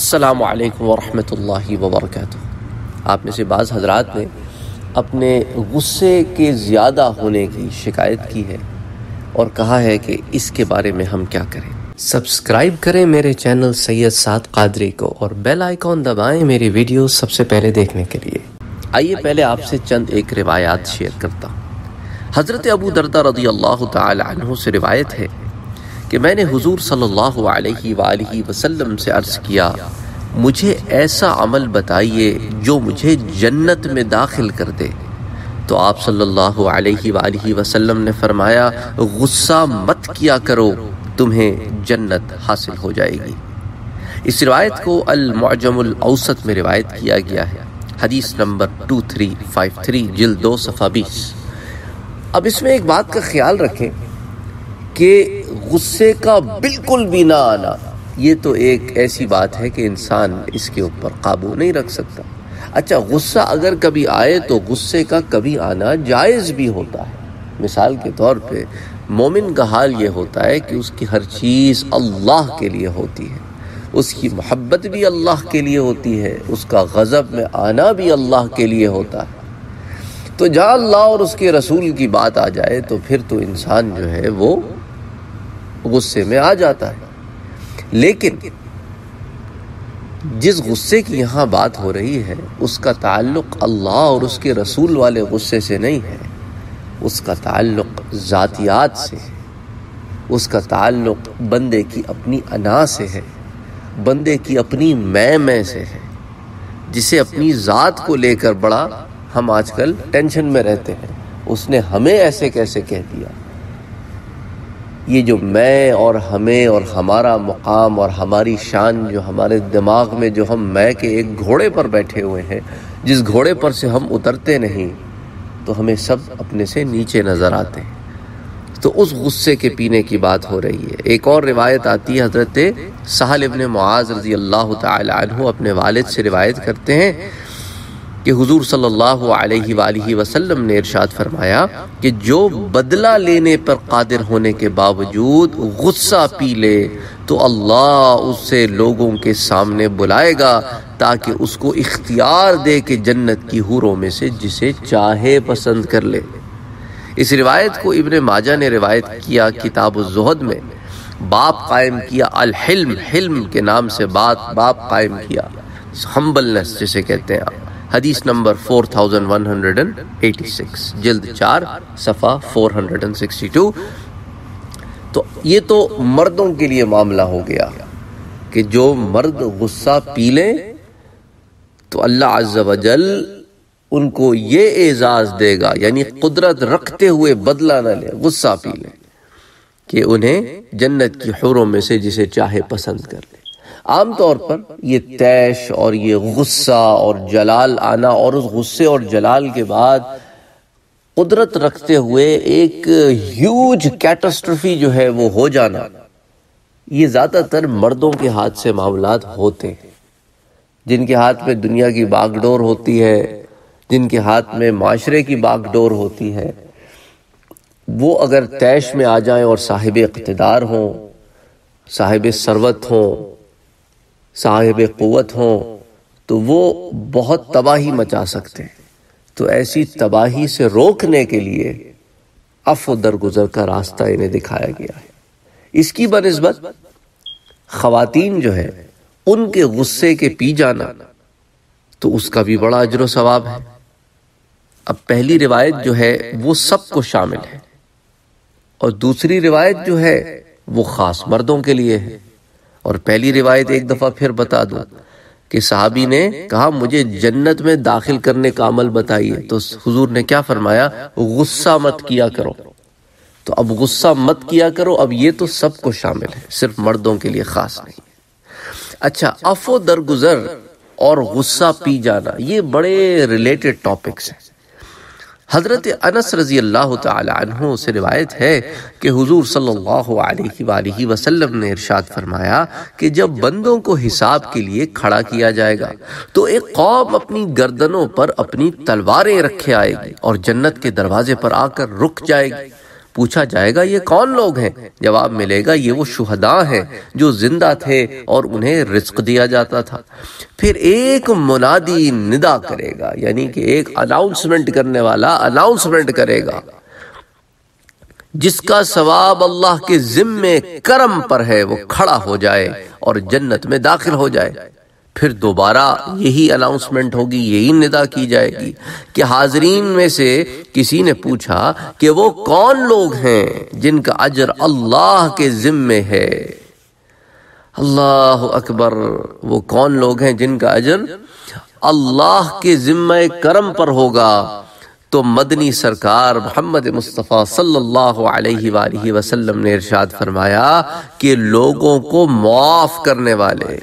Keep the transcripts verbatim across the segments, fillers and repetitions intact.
السلام علیکم ورحمۃ اللہ وبرکاتہ۔ آپ میں سے بعض حضرات نے اپنے غصے کے زیادہ ہونے کی شکایت کی ہے اور کہا ہے کہ اس کے بارے میں ہم کیا کریں۔ سبسکرائب کریں میرے چینل سید سعد قادری کو اور بیل آئیکن دبائیں میری ویڈیو سب سے پہلے دیکھنے کے لیے۔ آئیے پہلے آپ سے چند ایک روایات شیئر کرتا ہوں۔ حضرت ابو دردہ رضی اللہ تعالی عنہ سے روایت ہے کہ میں نے حضور صلی اللہ علیہ وآلہ وسلم سے عرض کیا، مجھے ایسا عمل بتائیے جو مجھے جنت میں داخل کر دے۔ تو آپ صلی اللہ علیہ وآلہ وسلم نے فرمایا، غصہ مت کیا کرو، تمہیں جنت حاصل ہو جائے گی۔ اس روایت کو المعجم الاوسط میں روایت کیا گیا ہے، حدیث نمبر دو تین پانچ تین، جلد دو صفحہ بیس۔ اب اس میں ایک بات کا خیال رکھیں کہ غصے کا بالکل بھی نہ آنا یہ تو ایک ایسی بات ہے کہ انسان اس کے اوپر قابو نہیں رکھ سکتا۔ اچھا، غصہ اگر کبھی آئے تو غصے کا کبھی آنا جائز بھی ہوتا ہے۔ مثال کے طور پہ مومن کا حال یہ ہوتا ہے کہ اس کی ہر چیز اللہ کے لیے ہوتی ہے، اس کی محبت بھی اللہ کے لیے ہوتی ہے، اس کا غضب میں آنا بھی اللہ کے لیے ہوتا ہے۔ تو جہاں اللہ اور اس کے رسول کی بات آ جائے تو پھر تو انسان جو ہے وہ غصے میں آ جاتا ہے۔ لیکن جس غصے کی یہاں بات ہو رہی ہے اس کا تعلق اللہ اور اس کے رسول والے غصے سے نہیں ہے، اس کا تعلق ذاتیات سے ہے، اس کا تعلق بندے کی اپنی انا سے ہے، بندے کی اپنی میں میں سے ہے، جسے اپنی ذات کو لے کر بڑا ہم آج کل ٹینشن میں رہتے ہیں، اس نے ہمیں ایسے کیسے کہہ دیا۔ یہ جو میں اور ہمیں اور ہمارا مقام اور ہماری شان جو ہمارے دماغ میں جو ہم میں کے ایک گھوڑے پر بیٹھے ہوئے ہیں، جس گھوڑے پر سے ہم اترتے نہیں تو ہمیں سب اپنے سے نیچے نظر آتے ہیں۔ تو اس غصے کے پینے کی بات ہو رہی ہے۔ ایک اور روایت آتی ہے، حضرت سہل ابن معاذ رضی اللہ تعالی عنہ اپنے والد سے روایت کرتے ہیں کہ حضور صلی اللہ علیہ وآلہ وسلم نے ارشاد فرمایا کہ جو بدلہ لینے پر قادر ہونے کے باوجود غصہ پی لے تو اللہ اسے لوگوں کے سامنے بلائے گا تاکہ اس کو اختیار دے کہ جنت کی حوروں میں سے جسے چاہے پسند کر لے۔ اس روایت کو ابن ماجہ نے روایت کیا، کتاب الزہد میں باب قائم کیا، الحلم، حلم کے نام سے بات باب قائم کیا، ہمبلنس جسے کہتے ہیں، حدیث نمبر چار ہزار ایک سو چھیاسی، جلد چار صفحہ چار سو باسٹھ۔ تو یہ تو مردوں کے لیے معاملہ ہو گیا کہ جو مرد غصہ پی لیں تو اللہ عز و جل ان کو یہ اعزاز دے گا، یعنی قدرت رکھتے ہوئے بدلہ نہ لیں، غصہ پی لیں، کہ انہیں جنت کی حوروں میں سے جسے چاہے پسند کر لیں۔ عام طور پر یہ تیش اور یہ غصہ اور جلال آنا اور اس غصے اور جلال کے بعد قدرت رکھتے ہوئے ایک ہیوج کیٹاسٹرفی جو ہے وہ ہو جانا، یہ زیادہ تر مردوں کے ہاتھ سے معاملات ہوتے ہیں، جن کے ہاتھ میں دنیا کی باغ ڈور ہوتی ہے، جن کے ہاتھ میں معاشرے کی باغ ڈور ہوتی ہے، وہ اگر تیش میں آ جائیں اور صاحب اقتدار ہوں، صاحب ثروت ہوں، صاحب قوت ہوں تو وہ بہت تباہی مچا سکتے ہیں۔ تو ایسی تباہی سے روکنے کے لیے عفو درگزر کا راستہ انہیں دکھایا گیا ہے۔ اس کی بنسبت خواتین جو ہے ان کے غصے کے پی جانا تو اس کا بھی بڑا اجر و ثواب ہے۔ اب پہلی روایت جو ہے وہ سب کو شامل ہے اور دوسری روایت جو ہے وہ خاص مردوں کے لیے ہے۔ اور پہلی روایت ایک دفعہ پھر بتا دوں کہ صحابی نے کہا مجھے جنت میں داخل کرنے کا عمل بتائیے، تو حضور نے کیا فرمایا؟ غصہ مت کیا کرو۔ تو اب غصہ مت کیا کرو، اب یہ تو سب کو شامل ہے، صرف مردوں کے لیے خاص نہیں۔ اچھا، عفو درگزر اور غصہ پی جانا یہ بڑے ریلیٹڈ ٹاپکس ہیں۔ حضرت انس رضی اللہ تعالی عنہ سے روایت ہے کہ حضور صلی اللہ علیہ وآلہ وسلم نے ارشاد فرمایا کہ جب بندوں کو حساب کے لیے کھڑا کیا جائے گا تو ایک قوم اپنی گردنوں پر اپنی تلواریں رکھے آئے گی اور جنت کے دروازے پر آ کر رک جائے گی۔ پوچھا جائے گا یہ کون لوگ ہیں؟ جواب ملے گا یہ وہ شہداء ہیں جو زندہ تھے اور انہیں رزق دیا جاتا تھا۔ پھر ایک منادی ندا کرے گا، یعنی کہ ایک اناؤنسمنٹ کرنے والا اناؤنسمنٹ کرے گا، جس کا ثواب اللہ کے ذمے کرم پر ہے وہ کھڑا ہو جائے اور جنت میں داخل ہو جائے۔ پھر دوبارہ یہی اناؤنسمنٹ ہوگی، یہی ندا کی جائے گی کہ حاضرین میں سے کسی نے پوچھا کہ وہ کون لوگ ہیں جن کا اجر اللہ کے ذمے ہے۔ اللہ اکبر، وہ کون لوگ ہیں جن کا اجر اللہ کے ذمہ کرم پر ہوگا؟ تو مدنی سرکار محمد مصطفیٰ صلی اللہ علیہ وآلہ وسلم نے ارشاد فرمایا کہ لوگوں کو معاف کرنے والے۔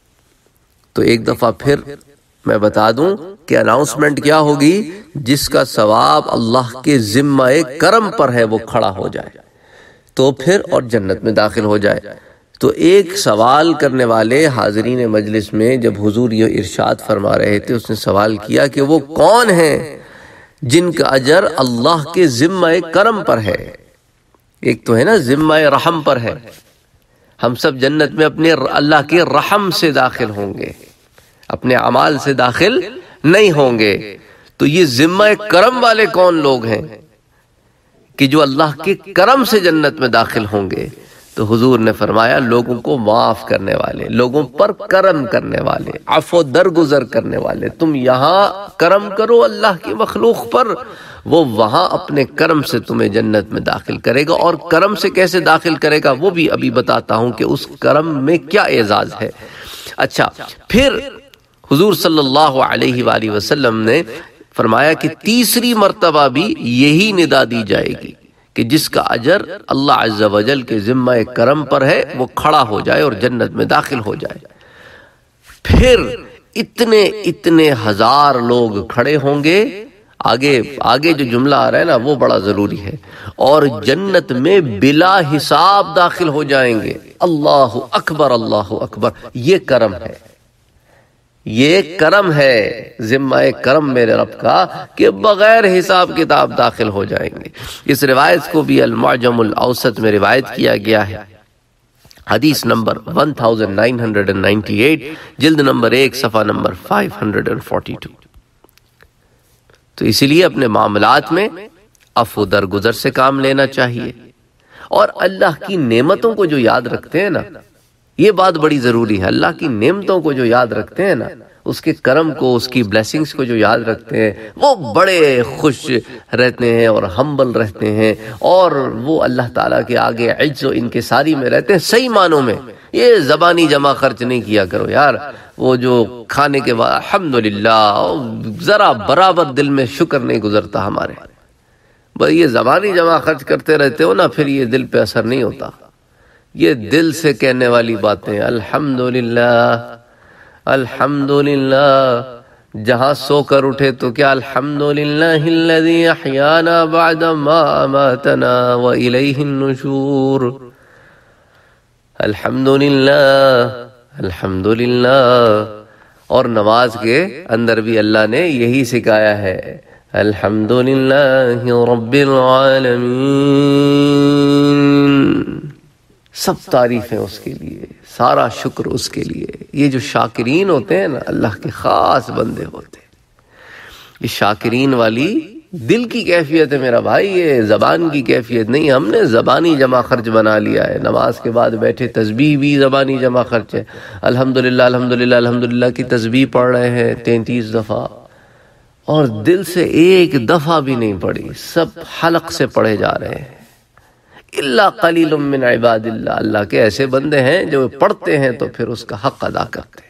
تو ایک دفعہ پھر میں بتا دوں کہ اناؤنسمنٹ کیا ہوگی؟ جس کا ثواب اللہ کے ذمہ کرم پر ہے وہ کھڑا ہو جائے تو پھر اور جنت میں داخل ہو جائے۔ تو ایک سوال کرنے والے حاضرین مجلس میں جب حضور یہ ارشاد فرما رہے تھے، اس نے سوال کیا کہ وہ کون ہیں جن کا اجر اللہ کے ذمہ کرم پر ہے؟ ایک تو ہے نا ذمہ رحم پر ہے، ہم سب جنت میں اپنے اللہ کے رحم سے داخل ہوں گے، اپنے اعمال سے داخل نہیں ہوں گے۔ تو یہ ذمہ کرم والے کون لوگ ہیں کہ جو اللہ کے کرم سے جنت میں داخل ہوں گے؟ تو حضور نے فرمایا لوگوں کو معاف کرنے والے، لوگوں پر کرم کرنے والے، عفو درگزر کرنے والے۔ تم یہاں کرم کرو اللہ کی مخلوق پر، وہ وہاں اپنے کرم سے تمہیں جنت میں داخل کرے گا۔ اور کرم سے کیسے داخل کرے گا وہ بھی ابھی بتاتا ہوں کہ اس کرم میں کیا اعزاز ہے۔ اچھا، پھر حضور صلی اللہ علیہ وآلہ وسلم نے فرمایا کہ تیسری مرتبہ بھی یہی ندا دی جائے گی کہ جس کا اجر اللہ عز و جل کے ذمہ کرم پر ہے وہ کھڑا ہو جائے اور جنت میں داخل ہو جائے۔ پھر اتنے اتنے ہزار لوگ کھڑے ہوں گے، آگے آگے جو جملہ آ رہا ہے نا وہ بڑا ضروری ہے، اور جنت میں بلا حساب داخل ہو جائیں گے۔ اللہ اکبر، اللہ اکبر، یہ کرم ہے، یہ کرم ہے، ذمہ کرم میرے رب کا کہ بغیر حساب کتاب داخل ہو جائیں گے۔ اس روایت کو بھی المعجم الاوسط میں روایت کیا گیا ہے، حدیث نمبر نو نو نو اٹھانوے، جلد نمبر ایک، صفحہ نمبر پانچ سو بائیس۔ تو اسی لیے اپنے معاملات میں عفو درگزر سے کام لینا چاہیے، اور اللہ کی نعمتوں کو جو یاد رکھتے ہیں نا، یہ بات بڑی ضروری ہے۔ اللہ کی نعمتوں کو جو یاد رکھتے ہیں نا، اس کے کرم کو، اس کی بلیسنگز کو جو یاد رکھتے ہیں، وہ بڑے خوش رہتے ہیں اور ہمبل رہتے ہیں، اور وہ اللہ تعالیٰ کے آگے عجز و انکساری میں رہتے ہیں صحیح معنوں میں۔ یہ زبانی جمع خرچ نہیں کیا کرو یار، وہ جو کھانے کے بعد الحمدللہ ذرا برابر دل میں شکر نہیں گزرتا ہمارے، بس یہ زبانی جمع خرچ کرتے رہتے ہو نا، پھر یہ دل پہ اثر نہیں ہوتا۔ یہ دل سے کہنے والی باتیں، الحمدللہ الحمدللہ، جہاں سو کر اٹھے تو کیا الحمدللہ الذی احیانا بعد ما اماتنا والیہ النشور، الحمدللہ الحمدللہ۔ اور نماز کے اندر بھی اللہ نے یہی سکھایا ہے، الحمدللہ رب العالمین، سب تعریفیں اس کے لیے، سارا شکر اس کے لیے۔ یہ جو شاکرین ہوتے ہیں نا، اللہ کے خاص بندے ہوتے ہیں، یہ شاکرین والی دل کی کیفیت ہے میرا بھائی، یہ زبان کی کیفیت نہیں۔ ہم نے زبانی جمع خرچ بنا لیا ہے، نماز کے بعد بیٹھے تسبیح بھی زبانی جمع خرچ ہے، الحمدللہ الحمدللہ الحمدللہ کی تسبیح پڑھ رہے ہیں تینتیس دفعہ، اور دل سے ایک دفعہ بھی نہیں پڑھی، سب حلق سے پڑھے جا رہے ہیں۔ الا قلیل من عباد اللہ، اللہ کے ایسے بندے ہیں جو پڑھتے ہیں تو پھر اس کا حق ادا کرتے ہیں۔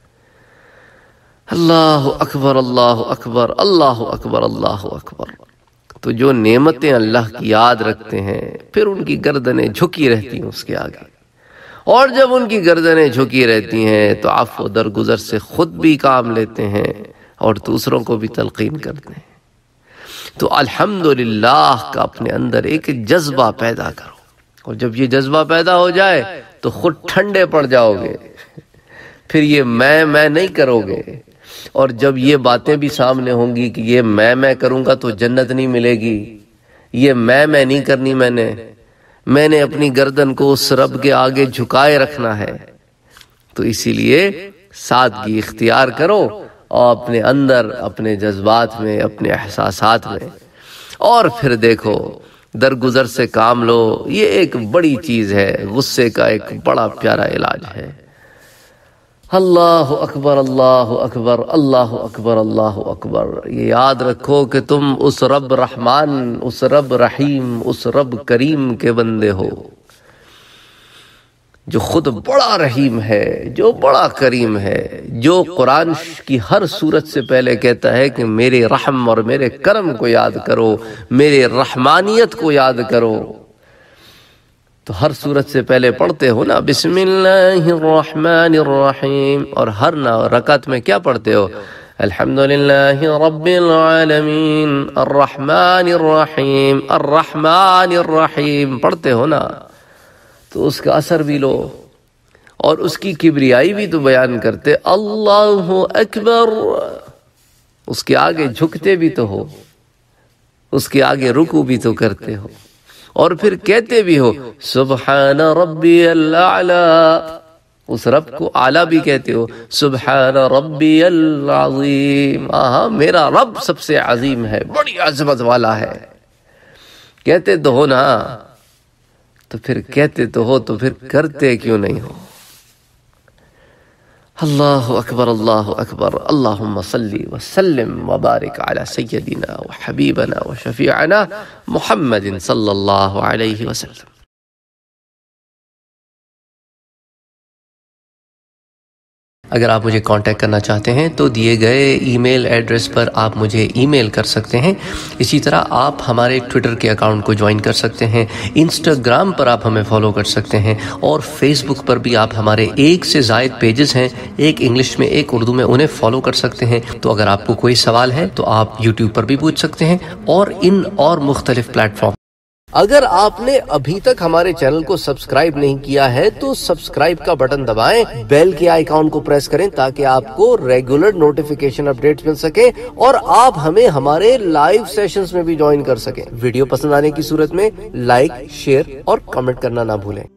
اللہ اکبر، اللہ اکبر، اللہ اکبر، اللہ اکبر۔ تو جو نعمتیں اللہ کی یاد رکھتے ہیں، پھر ان کی گردنیں جھکی رہتی ہیں اس کے آگے، اور جب ان کی گردنیں جھکی رہتی ہیں تو عفو درگزر سے خود بھی کام لیتے ہیں اور دوسروں کو بھی تلقین کرتے ہیں۔ تو الحمدللہ کا اپنے اندر ایک جذبہ پیدا کرو، اور جب یہ جذبہ پیدا ہو جائے تو خود ٹھنڈے پڑ جاؤ گے، پھر یہ میں میں نہیں کرو گے۔ اور جب یہ باتیں بھی سامنے ہوں گی کہ یہ میں میں کروں گا تو جنت نہیں ملے گی، یہ میں میں نہیں کرنی میں نے میں نے اپنی گردن کو اس رب کے آگے جھکائے رکھنا ہے. تو اسی لیے سادگی اختیار کرو اور اپنے اندر، اپنے جذبات میں، اپنے احساسات میں، اور پھر دیکھو درگزر سے کام لو. یہ ایک بڑی چیز ہے، غصے کا ایک بڑا پیارا علاج ہے. اللہ اکبر، اللہ اکبر، اللہ اکبر، اللہ اکبر. یہ یاد رکھو کہ تم اس رب رحمان، اس رب رحیم، اس رب کریم کے بندے ہو، جو خود بڑا رحیم ہے، جو بڑا کریم ہے، جو قرآن کی ہر صورت سے پہلے کہتا ہے کہ میرے رحم اور میرے کرم کو یاد کرو، میرے رحمانیت کو یاد کرو. تو ہر صورت سے پہلے پڑھتے ہو نا بسم اللہ الرحمن الرحیم، اور ہر رکعت میں کیا پڑھتے ہو؟ الحمدللہ رب العالمین الرحمن الرحیم الرحمن الرحیم پڑھتے ہو نا. تو اس کا اثر بھی لو اور اس کی کبریائی بھی تو بیان کرتے. اللہ اکبر، اس کے آگے جھکتے بھی تو ہو، اس کے آگے رکوع بھی تو کرتے ہو، اور پھر کہتے بھی ہو سبحان ربی الاعلی، اس رب کو اعلیٰ بھی کہتے ہو. سبحان ربی العظیم، آہاں میرا رب سب سے عظیم ہے، بڑی عظمت والا ہے. کہتے تو ہو نا، تو پھر کہتے تو ہو تو پھر کرتے کیوں نہیں ہو؟ اللہ اکبر، اللہ اکبر. اللہم صلی وسلم وبارک علی سیدنا وحبیبنا وشفیعنا محمد صلی اللہ علیہ وسلم. اگر آپ مجھے کانٹیکٹ کرنا چاہتے ہیں تو دیے گئے ای میل ایڈریس پر آپ مجھے ای میل کر سکتے ہیں. اسی طرح آپ ہمارے ٹویٹر کے اکاؤنٹ کو جوائن کر سکتے ہیں، انسٹاگرام پر آپ ہمیں فالو کر سکتے ہیں، اور فیس بک پر بھی آپ ہمارے ایک سے زائد پیجز ہیں، ایک انگلش میں ایک اردو میں، انہیں فالو کر سکتے ہیں. تو اگر آپ کو کوئی سوال ہے تو آپ یوٹیوب پر بھی پوچھ سکتے ہیں، اور ان اور مختلف پلیٹ فارم. اگر آپ نے ابھی تک ہمارے چینل کو سبسکرائب نہیں کیا ہے تو سبسکرائب کا بٹن دبائیں، بیل کے آئیکن کو پریس کریں تاکہ آپ کو ریگولر نوٹیفیکیشن اپڈیٹس مل سکے، اور آپ ہمیں ہمارے لائیو سیشنز میں بھی جوائن کر سکیں. ویڈیو پسند آنے کی صورت میں لائک، شیئر اور کمنٹ کرنا نہ بھولیں.